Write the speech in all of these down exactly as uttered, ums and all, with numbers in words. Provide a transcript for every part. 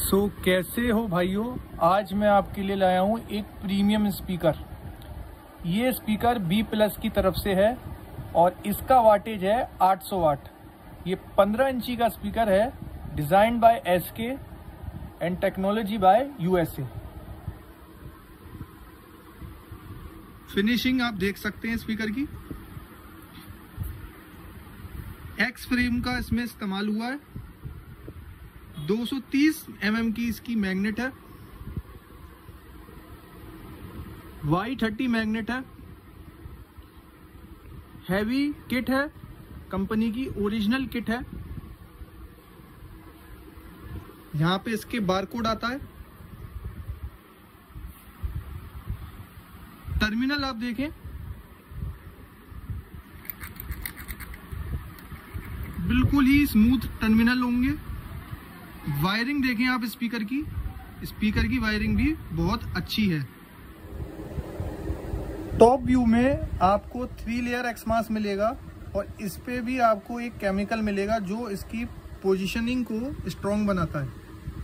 सो so, कैसे हो भाइयों। आज मैं आपके लिए लाया हूँ एक प्रीमियम स्पीकर। ये स्पीकर बी प्लस की तरफ से है और इसका वाटेज है आठ सौ वाट। ये पंद्रह इंची का स्पीकर है, design by SK and technology by USA. Finishing आप देख सकते हैं स्पीकर की। एक्स फ्रेम का इसमें इस्तेमाल हुआ है। दो सौ तीस एम एम की इसकी मैग्नेट है। वाई थर्टी मैग्नेट है। हैवी किट है, कंपनी की ओरिजिनल किट है। यहां पे इसके बारकोड आता है। टर्मिनल आप देखें, बिल्कुल ही स्मूथ टर्मिनल होंगे। वायरिंग देखें आप स्पीकर की, स्पीकर की वायरिंग भी बहुत अच्छी है। टॉप व्यू में आपको थ्री लेयर एक्समास मिलेगा और इस पे भी आपको एक केमिकल मिलेगा जो इसकी पोजीशनिंग को स्ट्रॉन्ग बनाता है।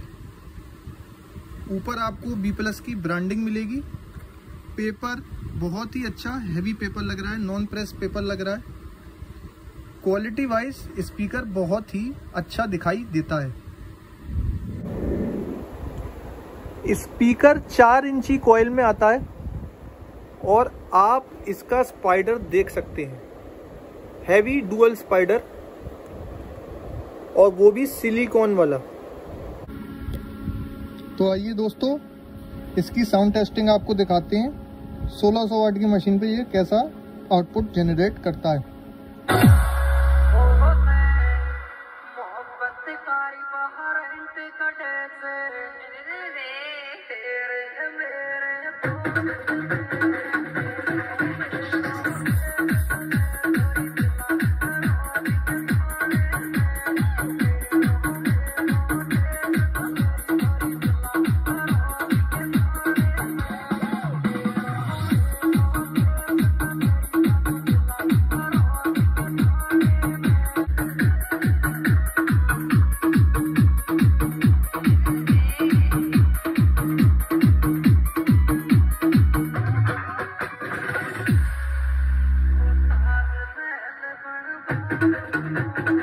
ऊपर आपको बी प्लस की ब्रांडिंग मिलेगी। पेपर बहुत ही अच्छा हैवी पेपर लग रहा है, नॉन प्रेस पेपर लग रहा है। क्वालिटी वाइज स्पीकर बहुत ही अच्छा दिखाई देता है। स्पीकर चार इंची कॉइल में आता है और आप इसका स्पाइडर देख सकते हैं, हैवी डुअल स्पाइडर, और वो भी सिलिकॉन वाला। तो आइए दोस्तों, इसकी साउंड टेस्टिंग आपको दिखाते हैं। सोलह सौ वाट की मशीन पे ये कैसा आउटपुट जनरेट करता है। Thank you.